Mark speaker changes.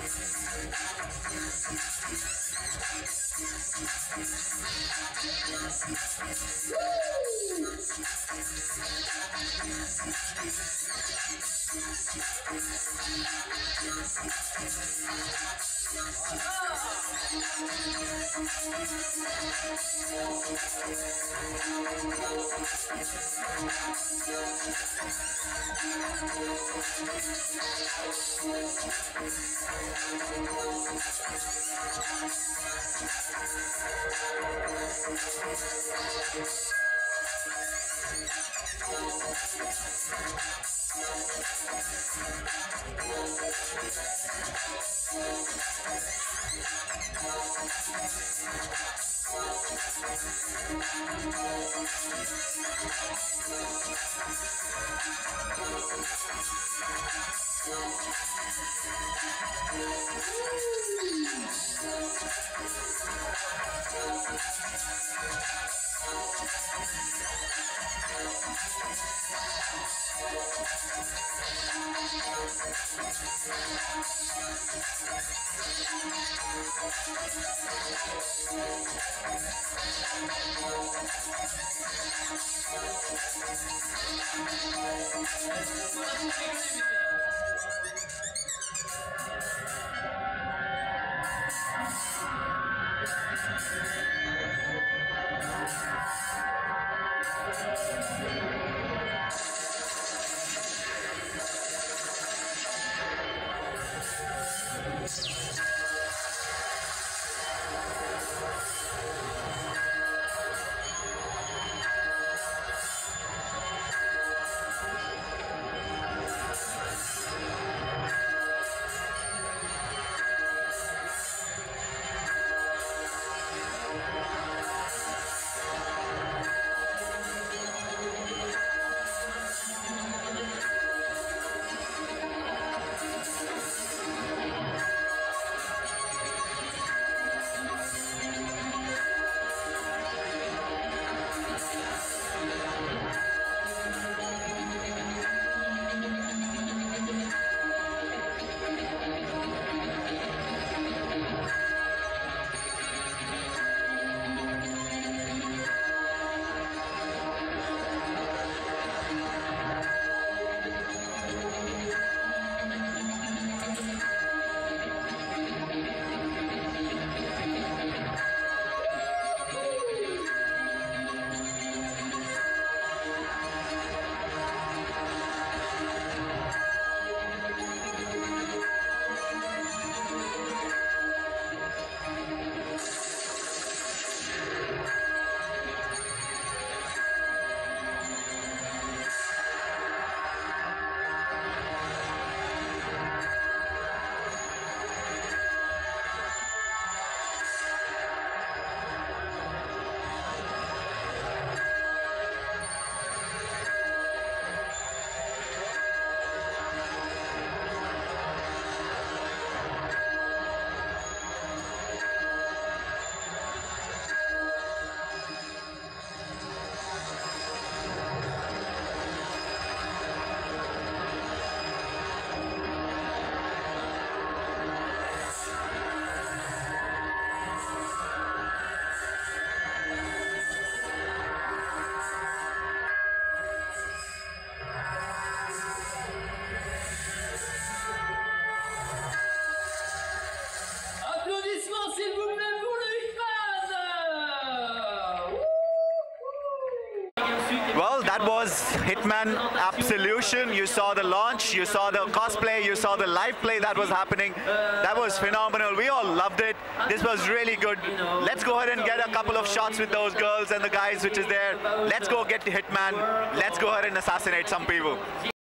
Speaker 1: Well, that was Hitman Absolution. You saw the launch, you saw the cosplay, you saw the live play that was happening. That was phenomenal. We all loved it. This was really good. Let's go ahead and get a couple of shots with those girls and the guys which is there. Let's go get to Hitman. Let's go ahead and assassinate some people.